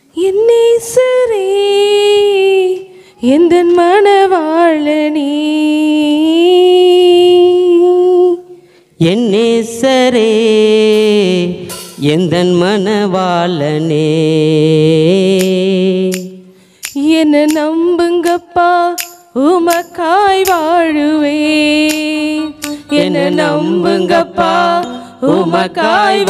என்னேசரே எந்தன் மணவாளனே என்னேசரே எந்தன் மணவாளனே என்ன நம்புங்கப்பா உமக்காய் வாழுவேன் என்ன நம்புங்கப்பா உமக்காய்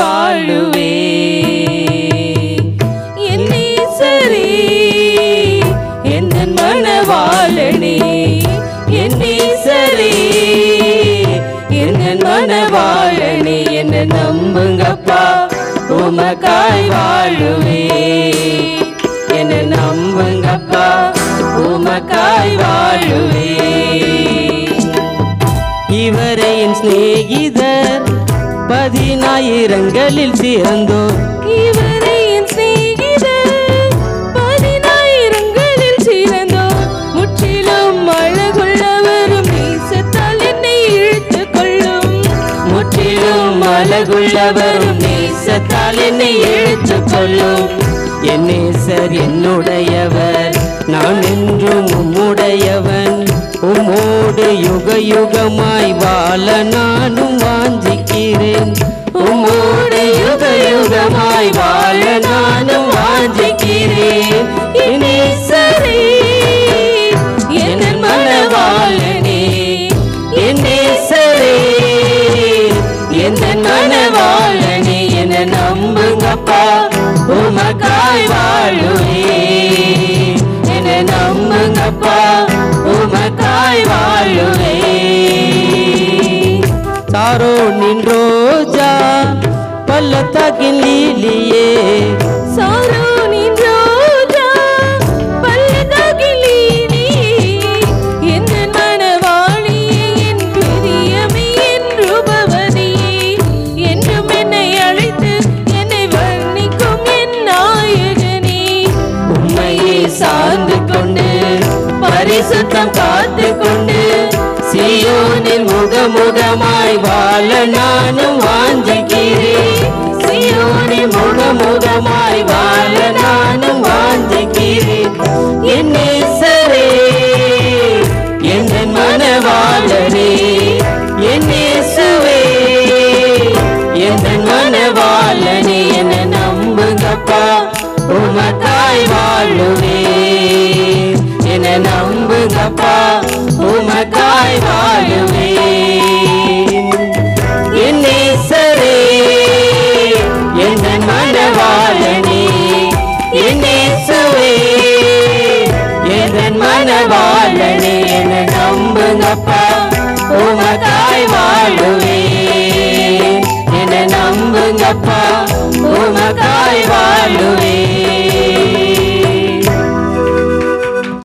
வாழுவேன் என்னேசரே எந்தன் மணவாளனே என்னேசரே எந்தன் மணவாளனே என்ன நம்புங்கப்பா உமக்காய் வாழுவேன் என்ன நம்புங்கப்பா உமக்காய் வாழுவேன் இவரை என் சிநேகிதர் 10,000ங்களில் சிறந்தோர் இவரை என் சிநேகிதர் 10,000ங்களில் சிறந்தோர் முற்றிலும் அழகுள்ளவரும் நேசத்தால் என்னை இழுத்துக் கொள்ளும் முற்றிலும் அழகுள்ளவரும் நேசத்தால் என்னை இழுத்துக் கொள்ளும் என் நேசர் என்னுடையவர் நான் என்றும் உம்முடையவன் உம்மோடு யுக யுகமாய் வாழ நானும் வாஞ்சிக்கிறேன் உம்மோடு யுக யுகமாய் வாழ நானும் வாஞ்சிக்கிறேன் என் நேசரே என் மணவாளனே என் நேசரே என் மணவாளனே என்ன நம்புங்கப்பா உமக்காய் வாழுவேன் என்ன நம்புங்கப்பா உமக்காய் வாழுவேன் சாரோனின் ரோஜா பள்ளத்தாக்கின் லீலியே சாரோனின் ரோஜா பள்ளத்தாக்கின் லீலியே என் மணவாளியே என் பிரியமே என் ரூபவதியே என்றும் என்னை அழைத்து என்னை வர்ணிக்கும் என் நாயகனே உம்மையே சார்ந்து கொண்டு பரிசுத்தம் காத்து கொண்டு சீயோனில் முகமுகமாய் வாழ நானும் வாஞ்சிக்கிறேன் சீயோனில் முகமுகமாய் வாழ நானும் வாஞ்சிக்கிறேன் என் நேசரே என் மணவாளனே என் நேசுவே என் மணவாளனே என்ன நம்புங்கப்பா உமக்காய் வாழுவேன் என்ன நம்புங்கப்பா உமக்காய் வாழுவேன் என் நேசரே என் மணவாளனே என் நேசுவே என் மணவாளனே என்ன நம்புங்கப்பா உமக்காய் வாழுவேன் என்ன நம்புங்கப்பா உமக்காய் வாழுவேன்